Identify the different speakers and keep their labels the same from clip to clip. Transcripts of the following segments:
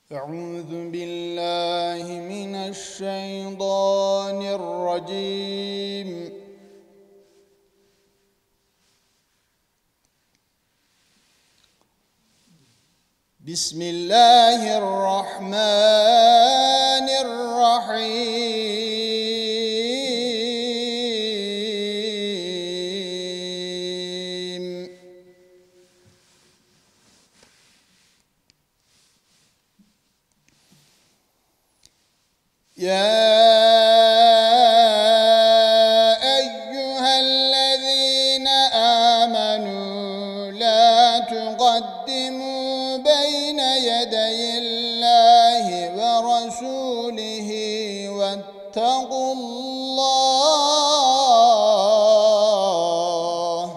Speaker 1: أعوذ بالله من الشيطان الرجيم. بسم الله الرحمن الرحيم. يا أيها الذين آمنوا لا تقدموا بين يدي الله ورسوله واتقوا الله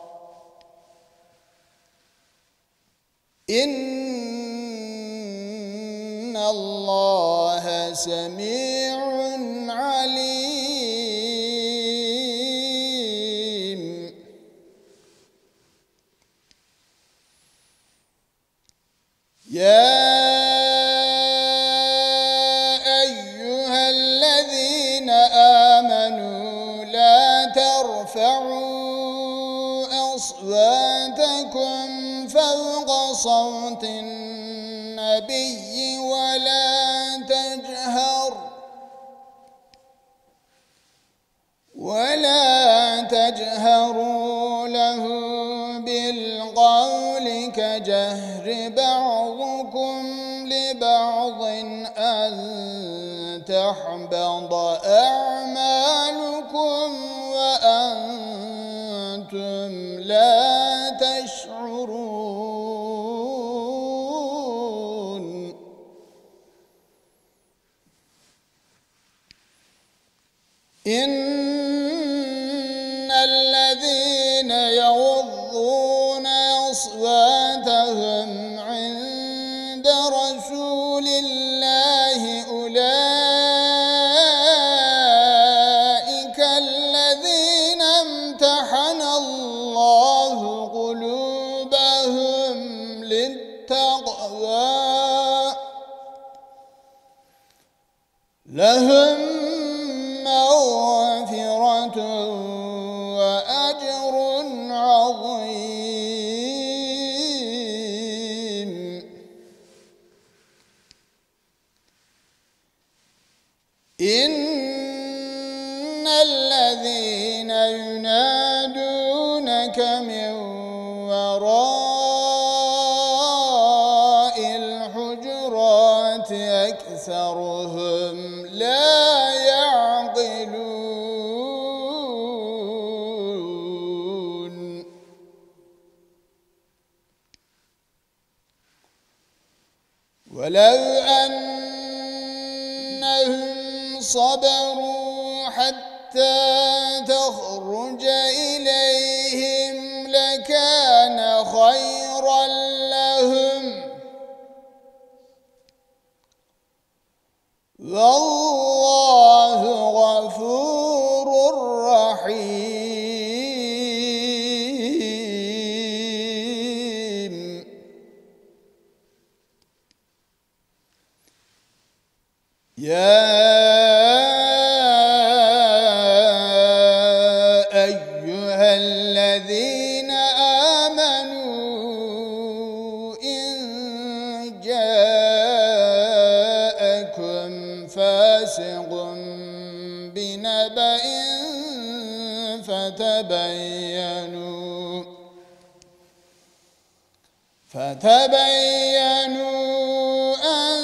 Speaker 1: إن الله سميع عليم. يا أيها الذين آمنوا لا ترفعوا أصواتكم فوق صوت النبي ولا تجهروا له بالقول كجهر بعضكم لبعض أن تحبط أعمالكم وأنتم لا تشعرون. إن الذين يغضون أصواتهم عند رسول الله أولئك الذين امتحن الله قلوبهم للتقوى لهم مغفرة وأجر عظيم. إن الذين ينادونك من وراء الحجرات أكثرهم لا يعقلون. ولو أنهم صبروا حتى تخرج إليهم لكان خيرا لهم والله غفور رحيم. يا أيها الذين آمنوا إن جاءكم فاسق بنبأ فتبينوا أن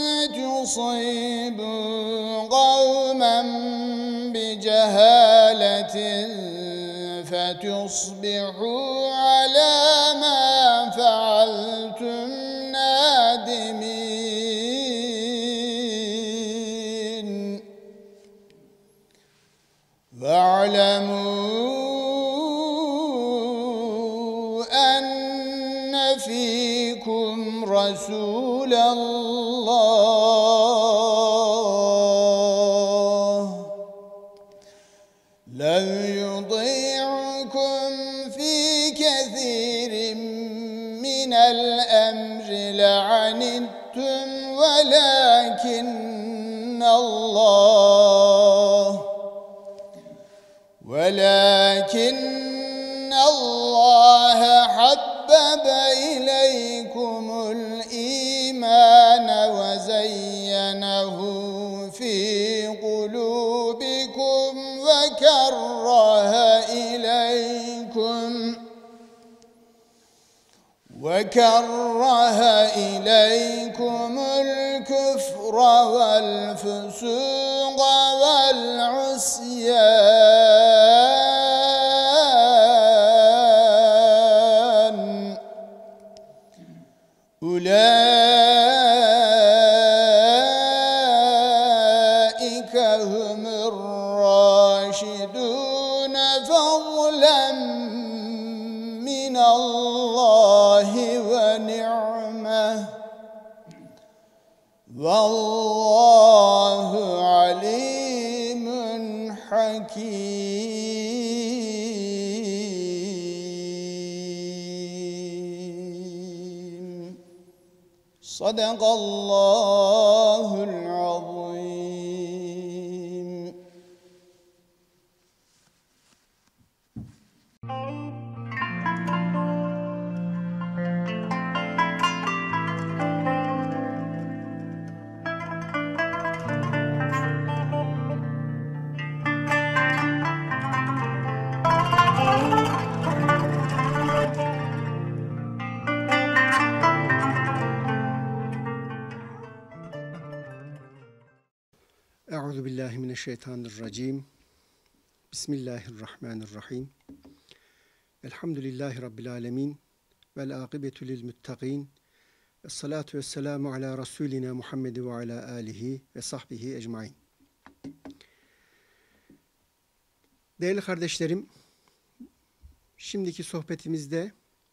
Speaker 1: تصيبوا قوما بجهالة فتصبحوا على ما فعلتم نادمين. واعلموا أن فيكم رسول الله لو يطيعكم في كثير من الأمر لعنتم فعلتم ولكن الله حبب إليكم الإيمان وزينه في قلوبكم وكره إليكم الكفر والفسوق والعصيان أولئك هم الراشدون فضلا من الله ونعمة والله عليم حكيم. صدق الله العظيم.
Speaker 2: Euzubillahimineşşeytanirracim. Bismillahirrahmanirrahim. Elhamdülillahi Rabbil alemin. Vel âkıbetü lil muttaqin. Esselatu vesselamu ala Resulina Muhammed ve ala alihi ve sahbihi ecmain. Değerli kardeşlerim, şimdiki sohbetimizde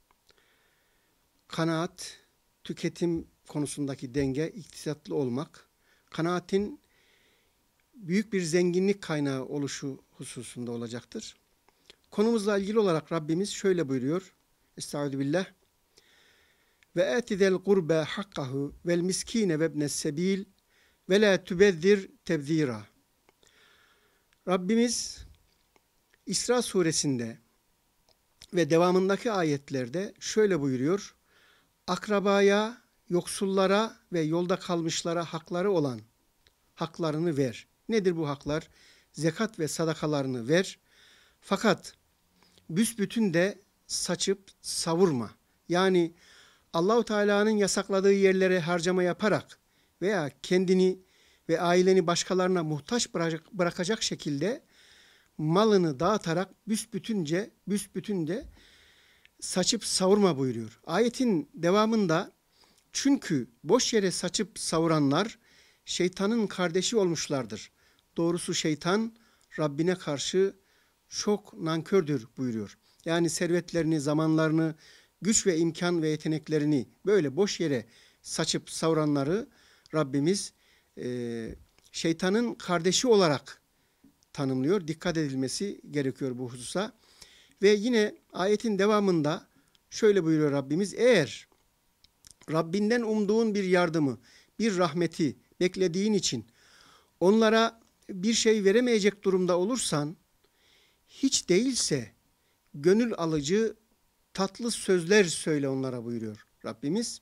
Speaker 2: kanaat, tüketim konusundaki denge, iktisatlı olmak, kanaatin büyük bir zenginlik kaynağı oluşu hususunda olacaktır. Konumuzla ilgili olarak Rabbimiz şöyle buyuruyor. Estağfirullah. Ve etizel gurbe hakkahu vel miskine ve ibnes sebil ve la tubezzir tebzira. Rabbimiz İsra suresinde ve devamındaki ayetlerde şöyle buyuruyor. Akrabaya, yoksullara ve yolda kalmışlara hakları olan haklarını ver. Nedir bu haklar? Zekat ve sadakalarını ver. Fakat büsbütün de saçıp savurma. Yani Allahu Teala'nın yasakladığı yerlere harcama yaparak veya kendini ve aileni başkalarına muhtaç bırakacak şekilde malını dağıtarak büsbütünce saçıp savurma buyuruyor. Ayetin devamında çünkü boş yere saçıp savuranlar şeytanın kardeşi olmuşlardır. Doğrusu şeytan Rabbine karşı çok nankördür buyuruyor. Yani servetlerini, zamanlarını, güç ve imkan ve yeteneklerini böyle boş yere saçıp savuranları Rabbimiz şeytanın kardeşi olarak tanımlıyor. Dikkat edilmesi gerekiyor bu hususa. Ve yine ayetin devamında şöyle buyuruyor Rabbimiz. Eğer Rabbinden umduğun bir yardımı, bir rahmeti beklediğin için onlara bir şey veremeyecek durumda olursan, hiç değilse gönül alıcı tatlı sözler söyle onlara buyuruyor Rabbimiz.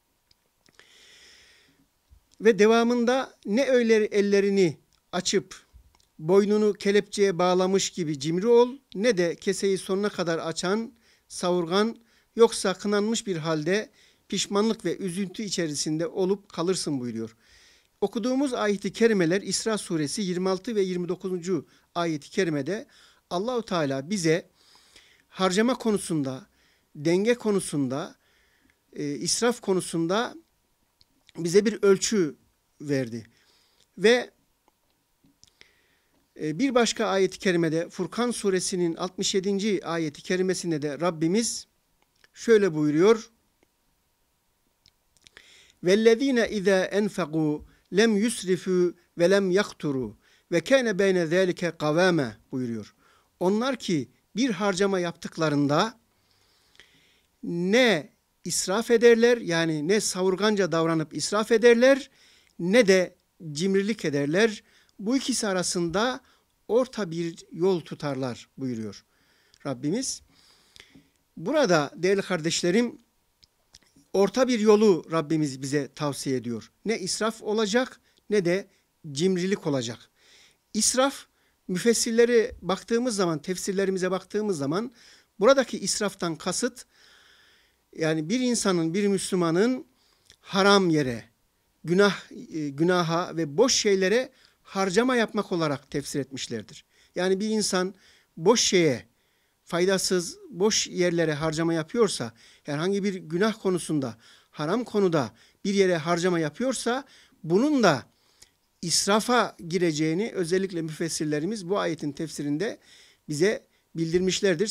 Speaker 2: Ve devamında ne öyle ellerini açıp boynunu kelepçeye bağlamış gibi cimri ol, ne de keseyi sonuna kadar açan, savurgan, yoksa kınanmış bir halde pişmanlık ve üzüntü içerisinde olup kalırsın buyuruyor. Okuduğumuz ayet-i kerimeler İsra suresi 26 ve 29. ayet-i kerimede Allahu Teala bize harcama konusunda, denge konusunda, israf konusunda bize bir ölçü verdi. Ve bir başka ayet-i kerimede Furkan suresinin 67. ayet-i kerimesinde de Rabbimiz şöyle buyuruyor. وَالَّذ۪ينَ اِذَا اَنْفَقُوا lem yusrifu ve lem yakturu ve kâne beyne zâlike kavâme buyuruyor. Onlar ki bir harcama yaptıklarında ne israf ederler. Yani ne savurganca davranıp israf ederler ne de cimrilik ederler. Bu ikisi arasında orta bir yol tutarlar buyuruyor Rabbimiz. Burada değerli kardeşlerim orta bir yolu Rabbimiz bize tavsiye ediyor. Ne israf olacak ne de cimrilik olacak. İsraf, müfessirlere baktığımız zaman, tefsirlerimize baktığımız zaman buradaki israftan kasıt yani bir insanın, bir Müslümanın haram yere, günaha ve boş şeylere harcama yapmak olarak tefsir etmişlerdir. Yani bir insan boş şeye, faydasız, boş yerlere harcama yapıyorsa, herhangi bir günah konusunda, haram konuda bir yere harcama yapıyorsa, bunun da israfa gireceğini özellikle müfessirlerimiz bu ayetin tefsirinde bize bildirmişlerdir.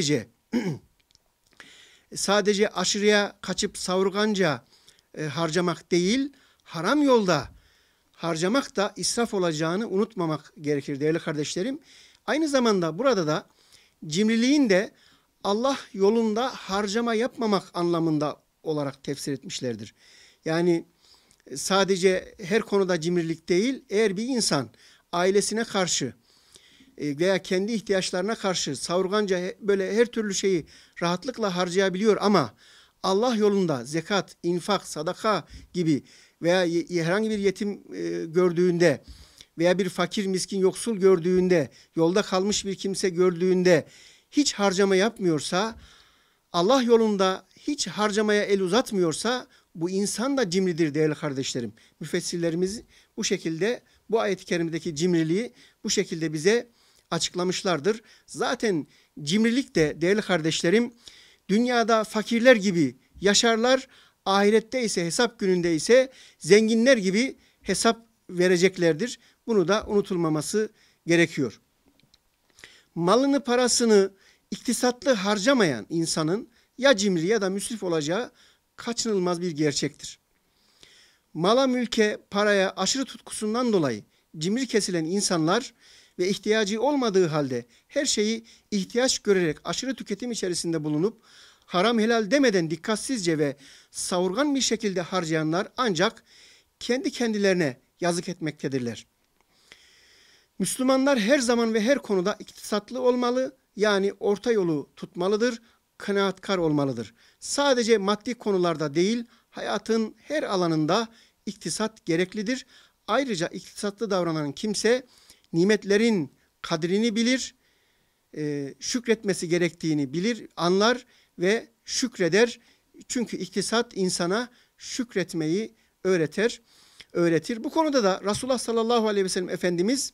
Speaker 2: Sadece aşırıya kaçıp savurganca harcamak değil, haram yolda harcamak da israf olacağını unutmamak gerekir değerli kardeşlerim. Aynı zamanda burada da cimriliğin de Allah yolunda harcama yapmamak anlamında olarak tefsir etmişlerdir. Yani sadece her konuda cimrilik değil, eğer bir insan ailesine karşı veya kendi ihtiyaçlarına karşı savurganca böyle her türlü şeyi rahatlıkla harcayabiliyor ama Allah yolunda zekat, infak, sadaka gibi veya herhangi bir yetim gördüğünde veya bir fakir, miskin, yoksul gördüğünde, yolda kalmış bir kimse gördüğünde hiç harcama yapmıyorsa, Allah yolunda hiç harcamaya el uzatmıyorsa bu insan da cimridir değerli kardeşlerim. Müfessirlerimiz bu şekilde bu ayet-i kerimedeki cimriliği bu şekilde bize açıklamışlardır. Zaten cimrilik de değerli kardeşlerim dünyada fakirler gibi yaşarlar, ahirette ise hesap gününde ise zenginler gibi hesap vereceklerdir. Bunu da unutulmaması gerekiyor. Malını, parasını iktisatlı harcamayan insanın ya cimri ya da müsrif olacağı kaçınılmaz bir gerçektir. Mala, mülke, paraya aşırı tutkusundan dolayı cimri kesilen insanlar ve ihtiyacı olmadığı halde her şeyi ihtiyaç görerek aşırı tüketim içerisinde bulunup haram helal demeden dikkatsizce ve savurgan bir şekilde harcayanlar ancak kendi kendilerine yazık etmektedirler. Müslümanlar her zaman ve her konuda iktisatlı olmalı, yani orta yolu tutmalıdır, kanaatkar olmalıdır. Sadece maddi konularda değil, hayatın her alanında iktisat gereklidir. Ayrıca iktisatlı davranan kimse nimetlerin kadrini bilir, şükretmesi gerektiğini bilir, anlar ve şükreder. Çünkü iktisat insana şükretmeyi öğretir. Bu konuda da Resulullah sallallahu aleyhi ve sellem Efendimiz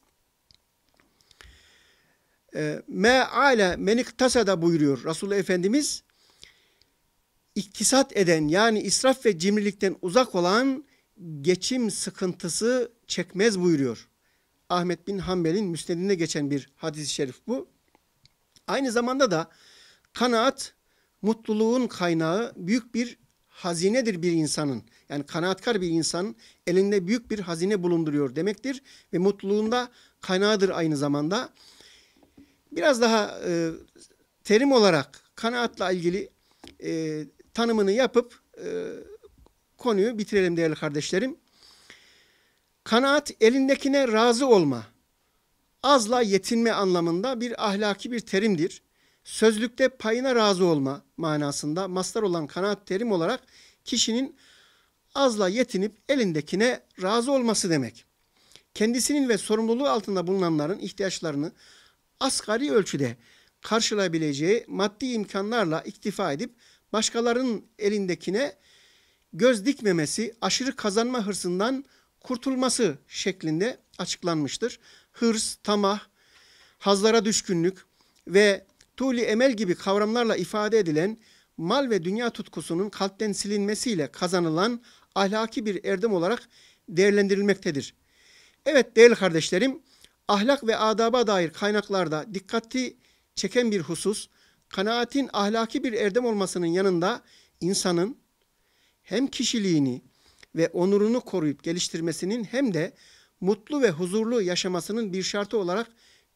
Speaker 2: me'ale meniktasada buyuruyor. Resulullah Efendimiz iktisat eden yani israf ve cimrilikten uzak olan geçim sıkıntısı çekmez buyuruyor. Ahmet bin Hanbel'in müsnedinde geçen bir hadis-i şerif bu. Aynı zamanda da kanaat mutluluğun kaynağı, büyük bir hazinedir bir insanın. Yani kanaatkar bir insan elinde büyük bir hazine bulunduruyor demektir ve mutluluğunda kaynağıdır aynı zamanda. Biraz daha terim olarak kanaatla ilgili tanımını yapıp konuyu bitirelim değerli kardeşlerim. Kanaat elindekine razı olma, azla yetinme anlamında bir ahlaki bir terimdir. Sözlükte payına razı olma manasında mastar olan kanaat terim olarak kişinin azla yetinip elindekine razı olması demek. Kendisinin ve sorumluluğu altında bulunanların ihtiyaçlarını asgari ölçüde karşılayabileceği maddi imkanlarla iktifa edip başkalarının elindekine göz dikmemesi, aşırı kazanma hırsından kurtulması şeklinde açıklanmıştır. Hırs, tamah, hazlara düşkünlük ve tuli emel gibi kavramlarla ifade edilen mal ve dünya tutkusunun kalpten silinmesiyle kazanılan ahlaki bir erdem olarak değerlendirilmektedir. Evet değerli kardeşlerim, ahlak ve adaba dair kaynaklarda dikkati çeken bir husus, kanaatin ahlaki bir erdem olmasının yanında insanın hem kişiliğini ve onurunu koruyup geliştirmesinin hem de mutlu ve huzurlu yaşamasının bir şartı olarak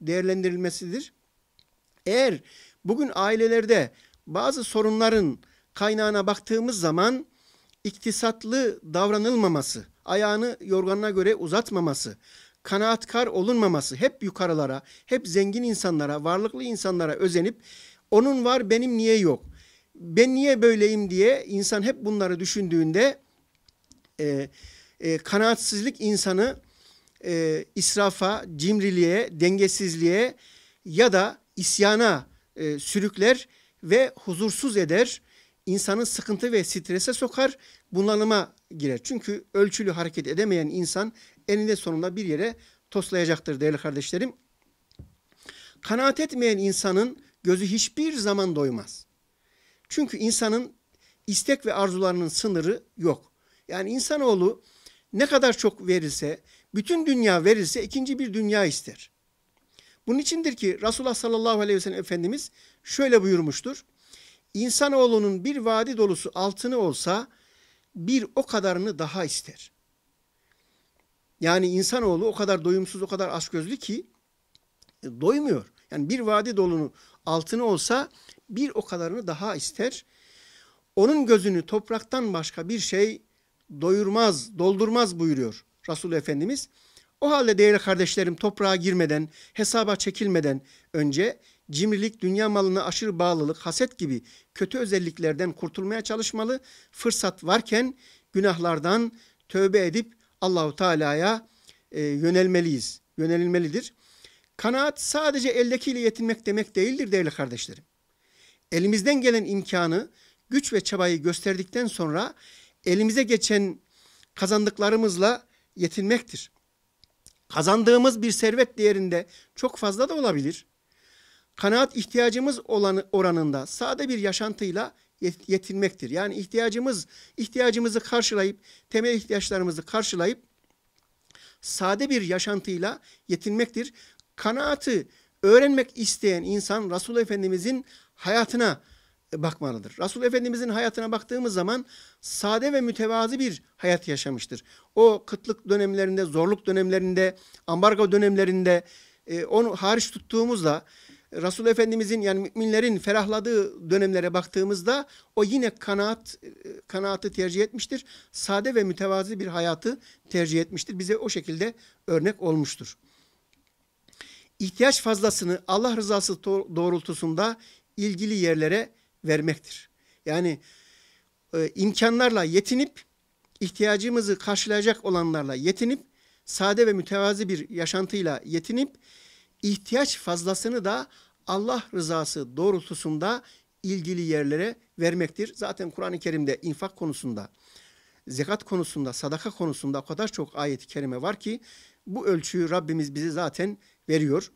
Speaker 2: değerlendirilmesidir. Eğer bugün ailelerde bazı sorunların kaynağına baktığımız zaman iktisatlı davranılmaması, ayağını yorganına göre uzatmaması, kanaatkar olunmaması, hep yukarılara, hep zengin insanlara, varlıklı insanlara özenip onun var benim niye yok, ben niye böyleyim diye insan hep bunları düşündüğünde kanaatsizlik insanı israfa, cimriliğe, dengesizliğe ya da isyana sürükler ve huzursuz eder. İnsanı sıkıntı ve strese sokar, bunalıma girer. Çünkü ölçülü hareket edemeyen insan eninde sonunda bir yere toslayacaktır değerli kardeşlerim. Kanaat etmeyen insanın gözü hiçbir zaman doymaz. Çünkü insanın istek ve arzularının sınırı yok. Yani insanoğlu ne kadar çok verirse, bütün dünya verirse ikinci bir dünya ister. Bunun içindir ki Resulullah sallallahu aleyhi ve sellem Efendimiz şöyle buyurmuştur. İnsanoğlunun bir vadi dolusu altını olsa bir o kadarını daha ister. Yani insanoğlu o kadar doyumsuz, o kadar açgözlü ki doymuyor. Yani bir vadi dolunu altını olsa bir o kadarını daha ister. Onun gözünü topraktan başka bir şey doyurmaz, doldurmaz buyuruyor Resul Efendimiz. O halde değerli kardeşlerim toprağa girmeden, hesaba çekilmeden önce cimrilik, dünya malına aşırı bağlılık, haset gibi kötü özelliklerden kurtulmaya çalışmalı. Fırsat varken günahlardan tövbe edip Allahu Teala'ya yönelilmelidir. Kanaat sadece eldekiyle yetinmek demek değildir değerli kardeşlerim. Elimizden gelen imkanı, güç ve çabayı gösterdikten sonra elimize geçen kazandıklarımızla yetinmektir. Kazandığımız bir servet değerinde çok fazla da olabilir. Kanaat ihtiyacımız oranında sade bir yaşantıyla yetinmektir. Yani ihtiyacımızı karşılayıp, temel ihtiyaçlarımızı karşılayıp sade bir yaşantıyla yetinmektir. Kanaatı öğrenmek isteyen insan Resulullah Efendimizin hayatına bakmalıdır. Resulullah Efendimizin hayatına baktığımız zaman sade ve mütevazi bir hayat yaşamıştır. O kıtlık dönemlerinde, zorluk dönemlerinde, ambargo dönemlerinde onu hariç tuttuğumuzda Resulullah Efendimizin yani müminlerin ferahladığı dönemlere baktığımızda o yine kanaatı tercih etmiştir. Sade ve mütevazi bir hayatı tercih etmiştir. Bize o şekilde örnek olmuştur. İhtiyaç fazlasını Allah rızası doğrultusunda ilgili yerlere vermektir. Yani imkanlarla yetinip, ihtiyacımızı karşılayacak olanlarla yetinip, sade ve mütevazi bir yaşantıyla yetinip, ihtiyaç fazlasını da Allah rızası doğrultusunda ilgili yerlere vermektir. Zaten Kur'an-ı Kerim'de infak konusunda, zekat konusunda, sadaka konusunda o kadar çok ayet-i kerime var ki bu ölçüyü Rabbimiz bize zaten veriyor.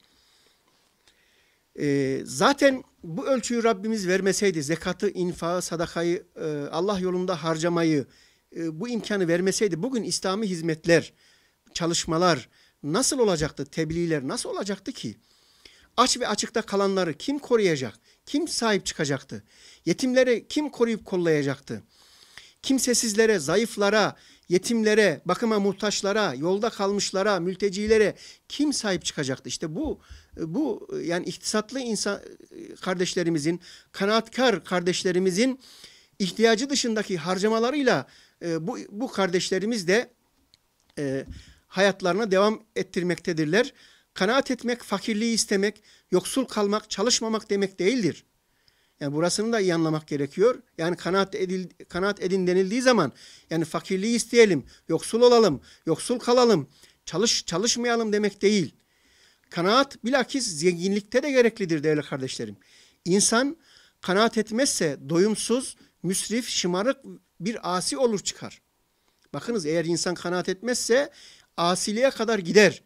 Speaker 2: Zaten bu ölçüyü Rabbimiz vermeseydi, zekatı, infakı, sadakayı, Allah yolunda harcamayı, bu imkanı vermeseydi bugün İslami hizmetler, çalışmalar nasıl olacaktı, tebliğler nasıl olacaktı ki? Aç ve açıkta kalanları kim koruyacak, kim sahip çıkacaktı? Yetimleri kim koruyup kollayacaktı? Kimsesizlere, zayıflara, yetimlere, bakıma muhtaçlara, yolda kalmışlara, mültecilere kim sahip çıkacaktı? İşte bu yani iktisatlı insan kardeşlerimizin, kanaatkar kardeşlerimizin ihtiyacı dışındaki harcamalarıyla bu kardeşlerimiz de hayatlarına devam ettirmektedirler. Kanaat etmek, fakirliği istemek, yoksul kalmak, çalışmamak demek değildir. Yani burasını da iyi anlamak gerekiyor. Yani kanaat edin denildiği zaman yani fakirliği isteyelim, yoksul olalım, yoksul kalalım, çalışmayalım demek değil. Kanaat bilakis zenginlikte de gereklidir değerli kardeşlerim. İnsan kanaat etmezse doyumsuz, müsrif, şımarık bir asi olur çıkar. Bakınız eğer insan kanaat etmezse asiliğe kadar gider.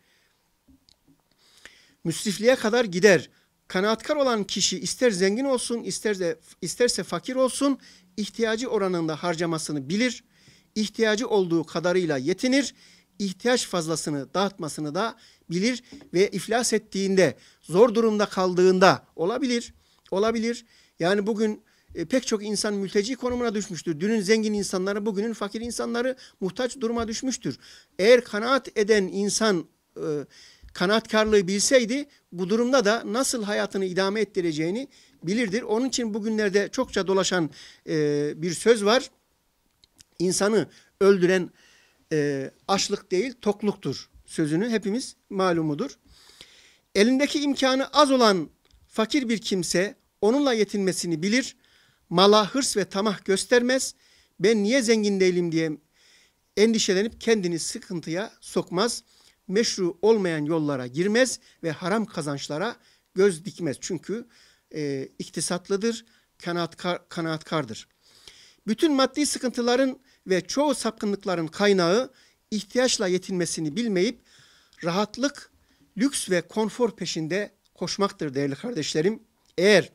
Speaker 2: Müsrifliğe kadar gider. Kanaatkar olan kişi ister zengin olsun, isterse fakir olsun, ihtiyacı oranında harcamasını bilir, ihtiyacı olduğu kadarıyla yetinir, ihtiyaç fazlasını dağıtmasını da bilir ve iflas ettiğinde, zor durumda kaldığında olabilir. Yani bugün pek çok insan mülteci konumuna düşmüştür. Dünün zengin insanları, bugünün fakir insanları muhtaç duruma düşmüştür. Eğer kanaat eden insan kanaatkarlığı bilseydi bu durumda da nasıl hayatını idame ettireceğini bilirdir. Onun için bugünlerde çokça dolaşan bir söz var. İnsanı öldüren açlık değil, tokluktur sözünü hepimiz malumudur. Elindeki imkanı az olan fakir bir kimse onunla yetinmesini bilir. Mala hırs ve tamah göstermez. Ben niye zengin değilim diye endişelenip kendini sıkıntıya sokmaz. Meşru olmayan yollara girmez ve haram kazançlara göz dikmez. Çünkü iktisatlıdır, kanaatkardır. Bütün maddi sıkıntıların ve çoğu sapkınlıkların kaynağı ihtiyaçla yetinmesini bilmeyip rahatlık, lüks ve konfor peşinde koşmaktır değerli kardeşlerim. Eğer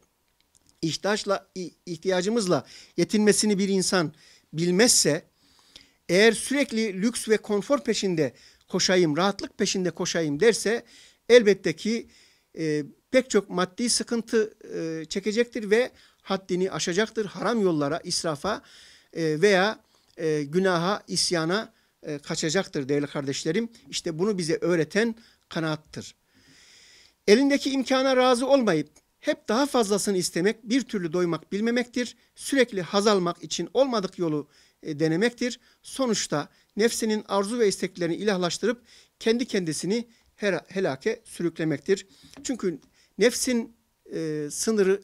Speaker 2: ihtiyacımızla yetinmesini bir insan bilmezse, eğer sürekli lüks ve konfor peşinde koşayım, rahatlık peşinde koşayım derse elbette ki pek çok maddi sıkıntı çekecektir ve haddini aşacaktır. Haram yollara, israfa veya günaha, isyana kaçacaktır değerli kardeşlerim. İşte bunu bize öğreten kanaattır. Elindeki imkana razı olmayıp hep daha fazlasını istemek, bir türlü doymak bilmemektir. Sürekli haz almak için olmadık yolu denemektir. Sonuçta nefsinin arzu ve isteklerini ilahlaştırıp kendi kendisini helake sürüklemektir. Çünkü nefsin sınırı,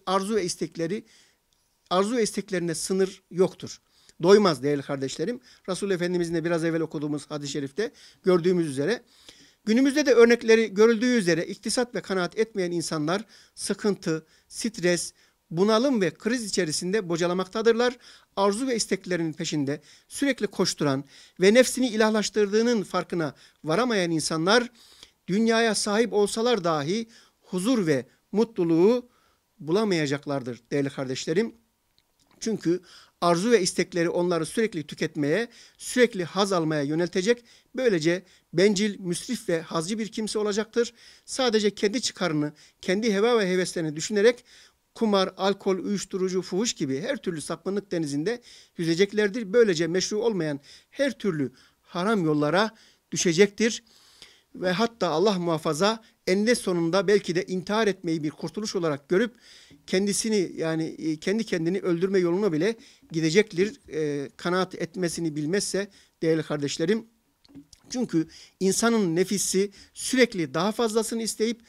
Speaker 2: arzu ve isteklerine sınır yoktur. Doymaz değerli kardeşlerim. Resul Efendimizin de biraz evvel okuduğumuz hadis-i şerifte gördüğümüz üzere, günümüzde de örnekleri görüldüğü üzere iktisat ve kanaat etmeyen insanlar sıkıntı, stres, bunalım ve kriz içerisinde bocalamaktadırlar. Arzu ve isteklerinin peşinde sürekli koşturan ve nefsini ilahlaştırdığının farkına varamayan insanlar dünyaya sahip olsalar dahi huzur ve mutluluğu bulamayacaklardır değerli kardeşlerim. Çünkü arzu ve istekleri onları sürekli tüketmeye, sürekli haz almaya yöneltecek. Böylece bencil, müsrif ve hazcı bir kimse olacaktır. Sadece kendi çıkarını, kendi heva ve heveslerini düşünerek kumar, alkol, uyuşturucu, fuhuş gibi her türlü sapkınlık denizinde yüzeceklerdir. Böylece meşru olmayan her türlü haram yollara düşecektir. Ve hatta Allah muhafaza eninde sonunda belki de intihar etmeyi bir kurtuluş olarak görüp kendisini, yani kendi kendini öldürme yoluna bile gidecektir. Kanaat etmesini bilmezse değerli kardeşlerim. Çünkü insanın nefisi sürekli daha fazlasını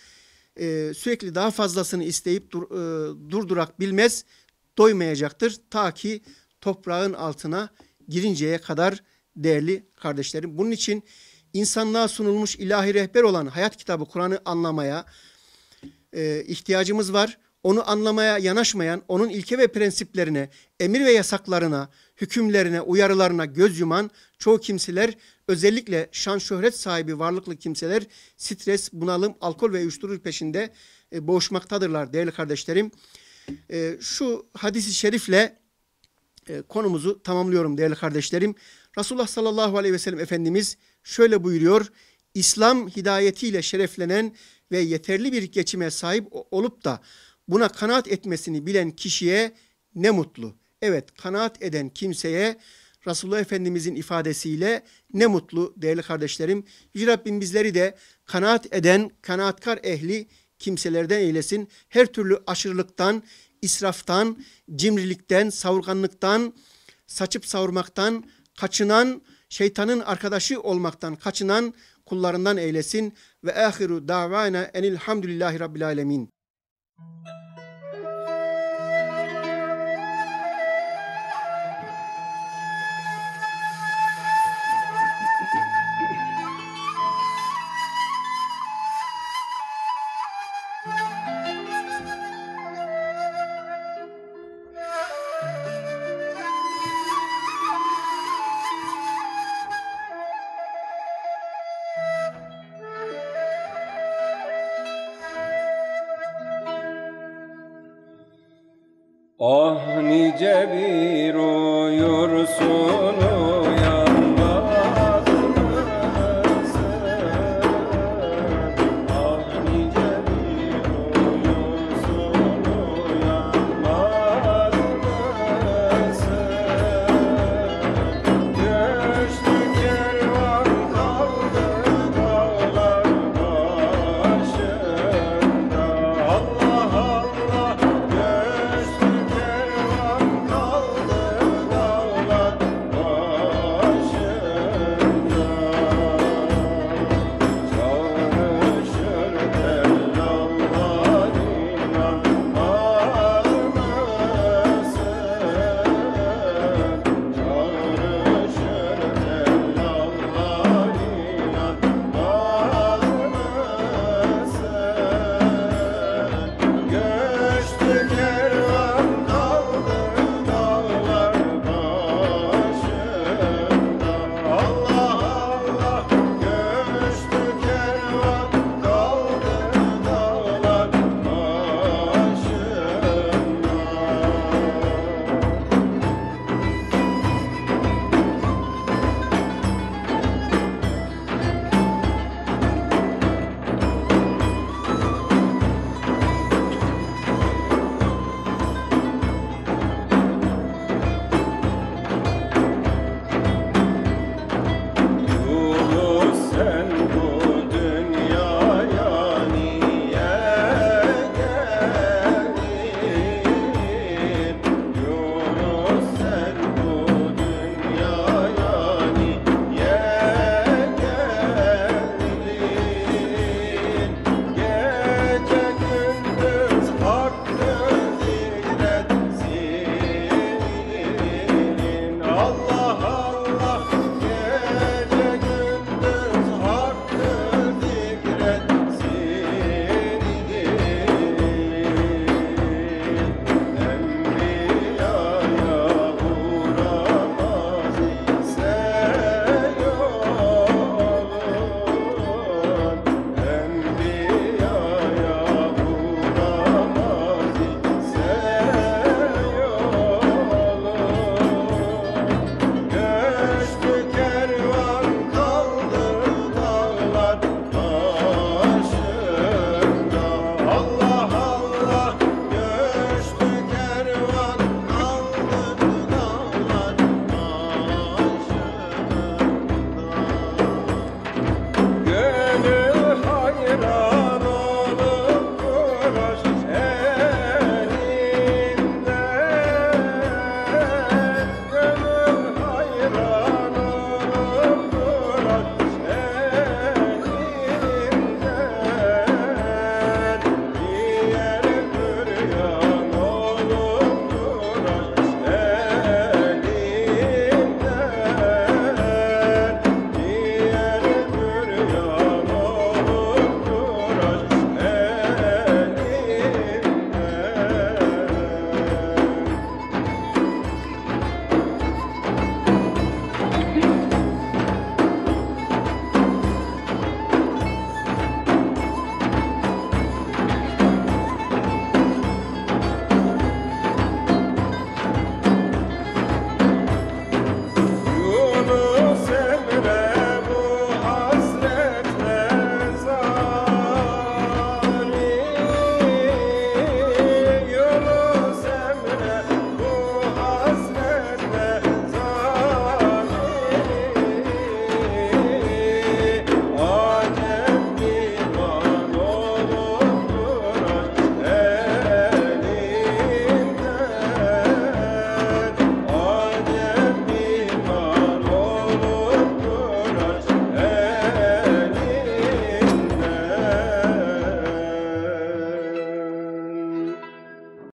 Speaker 2: isteyip durdurak bilmez, doymayacaktır. Ta ki toprağın altına girinceye kadar değerli kardeşlerim. Bunun için insanlığa sunulmuş ilahi rehber olan hayat kitabı Kur'an'ı anlamaya ihtiyacımız var. Onu anlamaya yanaşmayan, onun ilke ve prensiplerine, emir ve yasaklarına, hükümlerine, uyarılarına göz yuman çoğu kimseler, özellikle şan şöhret sahibi varlıklı kimseler stres, bunalım, alkol ve uyuşturucu peşinde boğuşmaktadırlar değerli kardeşlerim. Şu hadis-i şerifle konumuzu tamamlıyorum değerli kardeşlerim. Resulullah sallallahu aleyhi ve sellem Efendimiz şöyle buyuruyor: İslam hidayetiyle şereflenen ve yeterli bir geçime sahip olup da buna kanaat etmesini bilen kişiye ne mutlu. Evet, kanaat eden kimseye Resulullah Efendimizin ifadesiyle ne mutlu değerli kardeşlerim. Yüce Rabbim bizleri de kanaat eden, kanaatkar ehli kimselerden eylesin. Her türlü aşırılıktan, israftan, cimrilikten, savurganlıktan, saçıp savurmaktan kaçınan, şeytanın arkadaşı olmaktan kaçınan kullarından eylesin. Ve ahiru davana enilhamdülillahi rabbil alemin.
Speaker 3: Ah nice bir uyursunuz